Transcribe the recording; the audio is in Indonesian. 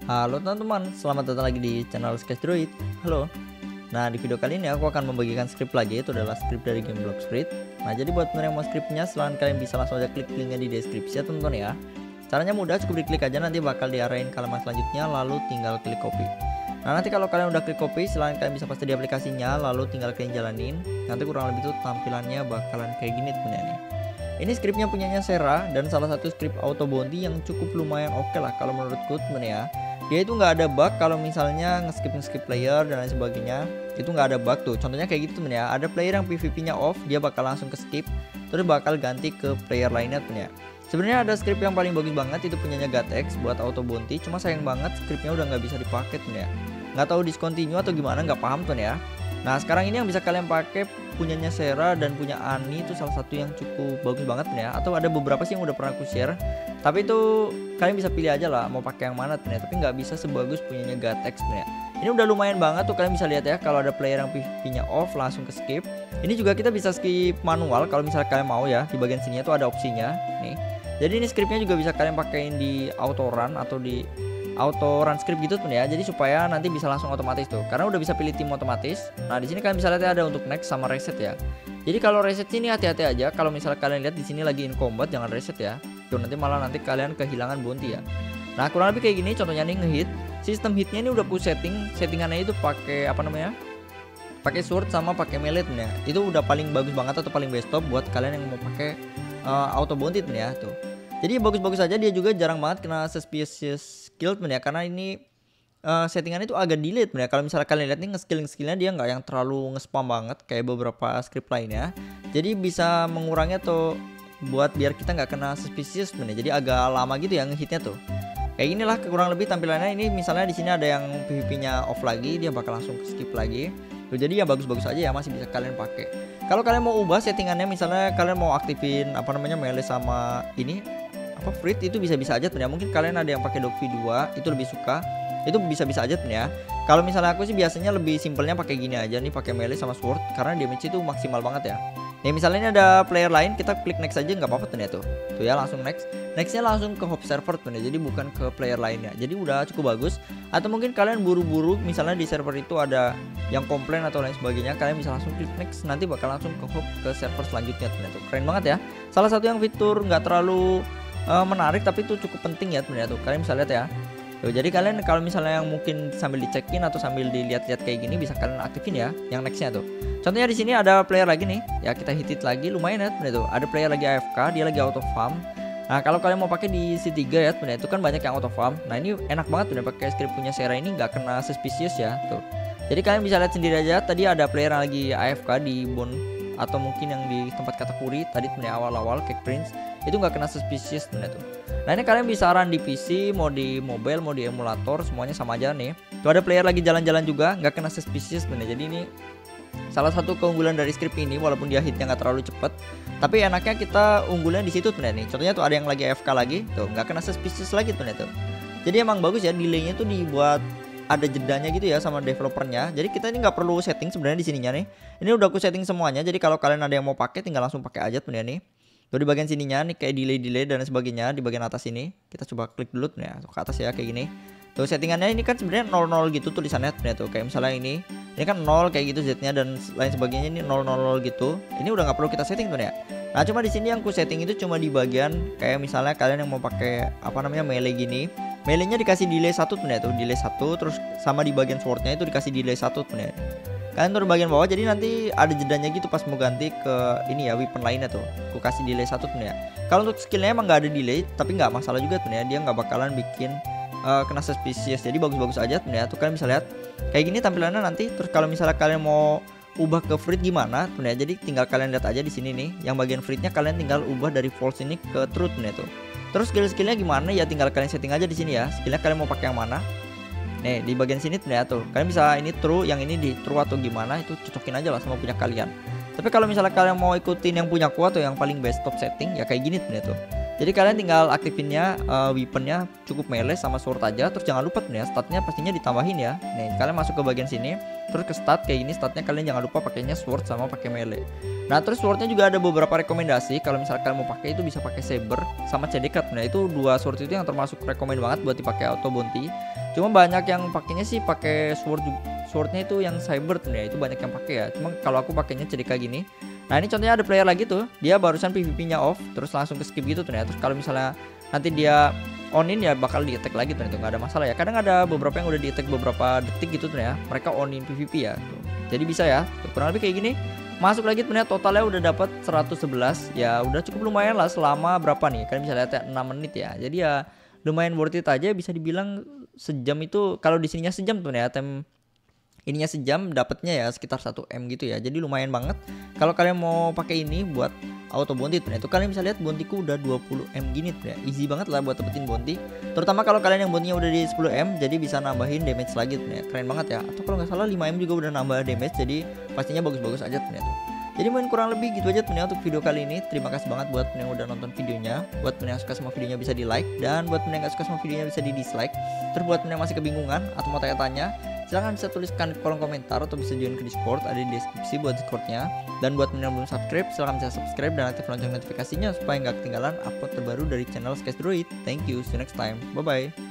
Halo teman-teman, selamat datang lagi di channel Sketch Droid. Halo. Nah, di video kali ini aku akan membagikan script lagi, itu adalah script dari game Blox Fruit. Nah, jadi buat teman yang mau scriptnya, silahkan kalian bisa langsung aja klik linknya di deskripsi ya teman-teman ya. Caranya mudah, cukup diklik aja, nanti bakal diarahin ke halaman selanjutnya, lalu tinggal klik copy. Nah, nanti kalau kalian udah klik copy, silahkan kalian bisa paste di aplikasinya, lalu tinggal kalian jalanin. Nanti kurang lebih tuh tampilannya bakalan kayak gini teman-teman ya. Ini scriptnya punyanya Sera dan salah satu script auto bounty yang cukup lumayan oke lah kalau menurutku temen ya. Dia itu nggak ada bug kalau misalnya ngeskip player dan lain sebagainya, itu nggak ada bug tuh. Contohnya kayak gitu temen ya. Ada player yang PVP-nya off, dia bakal langsung ke skip, terus bakal ganti ke player lainnya temen ya. Sebenarnya ada script yang paling bagus banget, itu punyanya Gatex buat auto bounty. Cuma sayang banget scriptnya udah nggak bisa dipakai temen ya. Nggak tahu discontinue atau gimana, nggak paham temen ya. Nah sekarang ini yang bisa kalian pakai punyanya Sera dan punya Ani, itu salah satu yang cukup bagus banget ya. Atau ada beberapa sih yang udah pernah aku share, tapi itu kalian bisa pilih aja lah mau pakai yang mana ya. Tapi nggak bisa sebagus punyanya Gatex ya. Ini udah lumayan banget tuh, kalian bisa lihat ya, kalau ada player yang PVP-nya off langsung ke skip. Ini juga kita bisa skip manual kalau misalnya kalian mau ya. Di bagian sini tuh ada opsinya nih. Jadi ini scriptnya juga bisa kalian pakein di auto run atau di auto run script gitu tuh ya, jadi supaya nanti bisa langsung otomatis tuh, karena udah bisa pilih tim otomatis. Nah di sini kalian bisa lihat ya, ada untuk next sama reset ya. Jadi kalau reset sini hati-hati aja, kalau misalnya kalian lihat di sini lagi in combat jangan reset ya, tuh nanti malah nanti kalian kehilangan bounty ya. Nah kurang lebih kayak gini contohnya nih ngehit. Sistem hitnya ini udah ku settingannya itu pakai apa namanya, pakai sword sama pakai melee tuh ya. Itu udah paling bagus banget atau paling best top buat kalian yang mau pakai auto bounty tuh ya tuh. Jadi bagus-bagus aja, dia juga jarang banget kena suspicious kill ya, karena ini settingannya itu agak delay ya. Kalau misalnya kalian lihat nih ngeskillnya dia nggak yang terlalu ngespam banget kayak beberapa script lainnya. Jadi bisa mengurangi atau buat biar kita nggak kena suspicious ya. Jadi agak lama gitu ya ngehitnya tuh. Kayak inilah kurang lebih tampilannya. Ini misalnya di sini ada yang PVP-nya off lagi, dia bakal langsung skip lagi. Tuh, jadi ya bagus-bagus aja ya, masih bisa kalian pakai. Kalau kalian mau ubah settingannya, misalnya kalian mau aktifin apa namanya melee sama ini apa Fruit, itu bisa-bisa aja tuh ya. Mungkin kalian ada yang pakai Dog V2 itu lebih suka, itu bisa-bisa aja tuh ya. Kalau misalnya aku sih biasanya lebih simpelnya pakai gini aja nih, pakai melee sama sword, karena damage itu maksimal banget ya. Nih misalnya ini ada player lain, kita klik next aja nggak apa-apa tuh ya tuh ya, langsung nextnya langsung ke hop server tuh ya, jadi bukan ke player lainnya, jadi udah cukup bagus. Atau mungkin kalian buru-buru misalnya di server itu ada yang komplain atau lain sebagainya, kalian bisa langsung klik next, nanti bakal langsung ke hop ke server selanjutnya tuh ya tuh. Keren banget ya, salah satu yang fitur nggak terlalu menarik tapi itu cukup penting ya teman-teman tuh, kalian bisa lihat ya. Tuh, jadi kalian kalau misalnya yang mungkin sambil dicekin atau sambil dilihat-lihat kayak gini, bisa kalian aktifin ya yang nextnya tuh. Contohnya di sini ada player lagi nih ya, kita hit lagi, lumayan ya teman-teman tuh. Ada player lagi AFK, dia lagi auto farm. Nah kalau kalian mau pakai di C3 ya teman-teman, itu kan banyak yang auto farm. Nah ini enak banget tuh pakai script punya Sera, ini nggak kena suspicious ya tuh. Jadi kalian bisa lihat sendiri aja, tadi ada player yang lagi AFK di bone atau mungkin yang di tempat katakuri tadi temen awal-awal Cake Prince, itu nggak kena suspicious temen tuh. Nah ini kalian bisa run di PC, mau di mobile, mau di emulator, semuanya sama aja nih. Tuh ada player lagi jalan-jalan juga nggak kena suspicious temen. Jadi ini salah satu keunggulan dari script ini, walaupun dia hitnya nggak terlalu cepet, tapi enaknya kita unggulan di situ temen nih. Contohnya tuh ada yang lagi AFK lagi, tuh nggak kena suspicious lagi temen tuh. Jadi emang bagus ya, delaynya tuh dibuat ada jedanya gitu ya sama developernya. Jadi kita ini nggak perlu setting sebenarnya di sininya nih. Ini udah aku setting semuanya. Jadi kalau kalian ada yang mau pakai, tinggal langsung pakai aja tuh ya nih. Tuh di bagian sininya nih kayak delay dan sebagainya, di bagian atas ini kita coba klik dulu tuh ya, ke atas ya kayak gini. Tuh settingannya ini kan sebenarnya 00 gitu tulisannya tuh kayak misalnya ini kan 0 kayak gitu Z-nya dan lain sebagainya, ini 000 gitu. Ini udah nggak perlu kita setting tuh ya. Nah cuma di sini yang ku setting itu cuma di bagian kayak misalnya kalian yang mau pakai apa namanya melee gini, melee-nya dikasih delay 1 tuh ya tuh, delay 1, terus sama di bagian sword-nya itu dikasih delay 1 tuh ya. Kalian turun bagian bawah, jadi nanti ada jedanya gitu pas mau ganti ke ini ya weapon lainnya tuh. Aku kasih delay 1 tuh ya. Kalau untuk skillnya emang nggak ada delay, tapi nggak masalah juga tuh ya, dia nggak bakalan bikin kena suspicious. Jadi bagus-bagus aja tuh ya. Tuh kalian bisa lihat kayak gini tampilannya nanti. Terus kalau misalnya kalian mau ubah ke Fruit gimana tuh ya, jadi tinggal kalian lihat aja di sini nih, yang bagian Fruitnya kalian tinggal ubah dari false ini ke true tuh ya tuh. Terus skill-skillnya gimana ya, tinggal kalian setting aja di sini ya. Skillnya kalian mau pakai yang mana? Nih di bagian sini tuh ya tuh, kalian bisa ini true, yang ini di true atau gimana, itu cocokin aja lah sama punya kalian. Tapi kalau misalnya kalian mau ikutin yang punya aku atau yang paling best top setting ya kayak gini tuh ya tuh. Jadi kalian tinggal aktifinnya weaponnya cukup melee sama sword aja. Terus jangan lupa tuh ya, statnya pastinya ditambahin ya. Nih kalian masuk ke bagian sini, terus ke stat kayak gini, statnya kalian jangan lupa pakainya sword sama pakai melee. Nah terus swordnya juga ada beberapa rekomendasi. Kalau misalnya kalian mau pakai itu bisa pakai saber sama cedekat. Nah itu dua sword itu yang termasuk rekomend banget buat dipakai auto bounty. Cuma banyak yang pakainya sih pakai swordnya itu yang cyber tuh ya, itu banyak yang pakai ya. Cuma kalau aku pakainya jadi kayak gini. Nah ini contohnya ada player lagi tuh, dia barusan PVP-nya off, terus langsung ke skip gitu tuh ya. Terus kalau misalnya nanti dia on-in ya bakal di attack lagi tuh, itu nggak ada masalah ya. Kadang ada beberapa yang udah di attack beberapa detik gitu tuh ya, mereka on-in PVP ya tuh. Jadi bisa ya, tuh, kurang lebih kayak gini. Masuk lagi ternyata totalnya udah dapat 111. Ya udah cukup lumayan lah selama berapa nih? Kalian bisa lihat ya 6 menit ya. Jadi ya lumayan worth it aja, bisa dibilang sejam itu kalau di sininya sejam tuh ya, ininya sejam dapatnya ya sekitar 1M gitu ya. Jadi lumayan banget. Kalau kalian mau pakai ini buat auto bounty tuh, itu kalian bisa lihat bountyku udah 20M gini tuh ya. Easy banget lah buat dapetin bounty. Terutama kalau kalian yang bountynya udah di 10M, jadi bisa nambahin damage lagi tuh ya. Keren banget ya. Atau kalau nggak salah 5M juga udah nambah damage, jadi pastinya bagus-bagus aja tuh ya tuh. Jadi mungkin kurang lebih gitu aja temen untuk video kali ini. Terima kasih banget buat temen yang udah nonton videonya. Buat temen yang suka sama videonya bisa di like, dan buat temen yang gak suka sama videonya bisa di dislike. Terus buat temen yang masih kebingungan atau mau tanya-tanya, silahkan bisa tuliskan di kolom komentar atau bisa join ke Discord, ada di deskripsi buat Discordnya. Dan buat temen yang belum subscribe, silahkan bisa subscribe dan aktif lonceng notifikasinya supaya nggak ketinggalan upload terbaru dari channel Skysdroid. Thank you, see you next time, bye bye.